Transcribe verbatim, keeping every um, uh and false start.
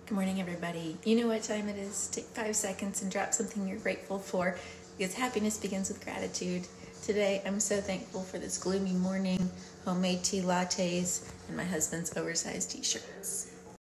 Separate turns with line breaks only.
Good morning, everybody. You know what time it is. Take five seconds and drop something you're grateful for, because happiness begins with gratitude. Today, I'm so thankful for this gloomy morning, homemade tea lattes, and my husband's oversized t-shirts.